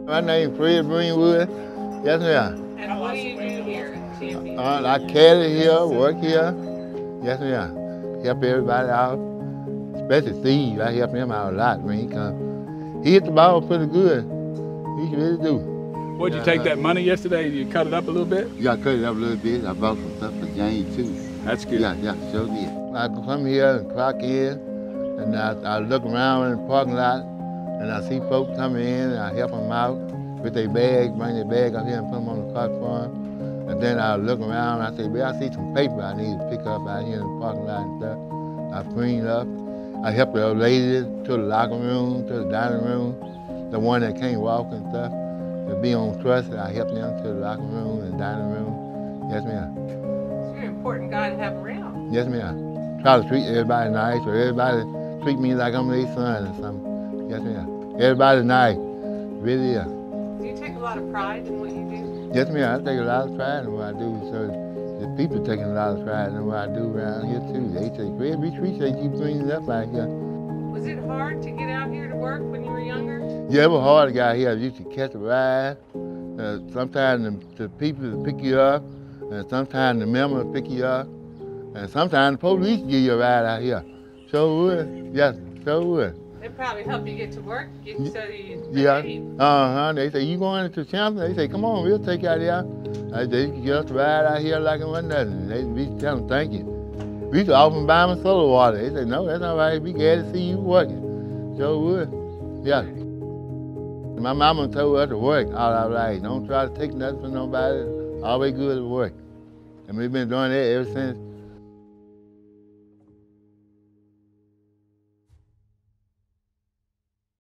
My name's Greenwood. Yes, ma'am. And what do you do here at Champion? I carry here, work here. Yes, ma'am. Help everybody out, especially Steve. I help him out a lot when he comes. He hit the ball pretty good. He really do. What'd you take that money yesterday? You cut it up a little bit? Yeah, I cut it up a little bit. I bought some stuff for James too. That's good. Yeah, sure did. I come here and clock in, and I look around in the parking lot, and I see folks coming in, and I help them out with their bags, bring their bag up here and put them on the cart for them. And then I look around, and I say, well, I see some paper I need to pick up out here in the parking lot and stuff. I clean up. I help the ladies to the locker room, to the dining room, the one that can't walk and stuff. To be on trust, I help them to the locker room and dining room. Yes, ma'am. It's a very important guy to have around. Yes, ma'am. Try to treat everybody nice, or everybody treat me like I'm their son or something. Yes, ma'am. Everybody's nice. Really is. Do you take a lot of pride in what you do? Yes, ma'am. I take a lot of pride in what I do. So the people taking a lot of pride in what I do around here too. They say, Fred, we appreciate you bringing it up out here. Was it hard to get out here to work when you were younger? Yeah, it was hard to get out here. I used to catch a ride. Sometimes the people will pick you up, and sometimes the member will pick you up, and sometimes the police give you a ride out here. Sure would. Yes, sure would. They probably help you get to work, get you so you Yeah. behave. They say, you going into Champion? They say, come on, we'll take you out here. They get us a ride out here like it wasn't nothing. They be tell them thank you. We used to offer them buy them soda water. They say, no, that's all right. We glad to see you working. Sure would. Yeah. My mama told us to work all our life. Don't try to take nothing from nobody. Always good at work. And we've been doing that ever since